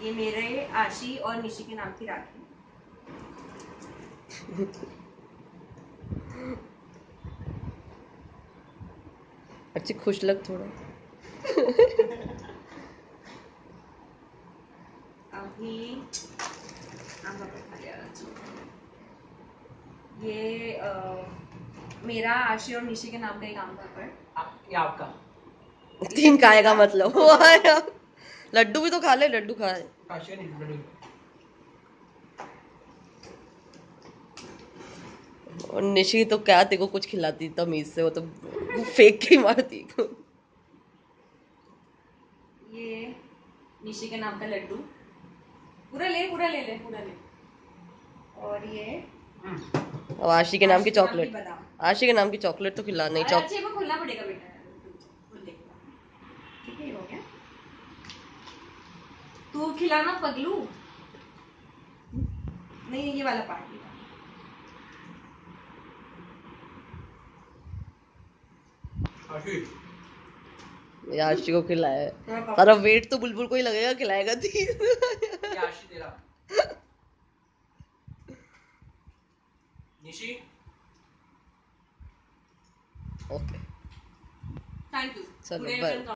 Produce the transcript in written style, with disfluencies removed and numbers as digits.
ये मेरे आशी और निशी के नाम की राखी। अच्छी खुश लग थोड़ा। अभी ये मेरा आशी और निशी के नाम का एक आम था पर ये आपका 3 खाएगा मतलब। लड्डू भी तो खा ले, लड्डू खाए। और निशी तो क्या तेरे को कुछ खिलाती तमीज से, वो तो फेंक के ही मारती। ये निशी के नाम का लड्डू, पूरा ले पूरा ले ले पूरा ले। और ये और आशी के नाम की चॉकलेट, आशी के नाम की चॉकलेट तो खिला नहीं। अच्छे को खुलना पड़ेगा बेटा, ठीक है हो गया। तू खिलाना पगलू, नहीं ये वाला पार्ट आशी को खिलाया। सारा वेट तो बुलबुल को ही लगेगा, खिलाएगा थी। आशी तेरा निशी। Okay thank you. चलो बाय।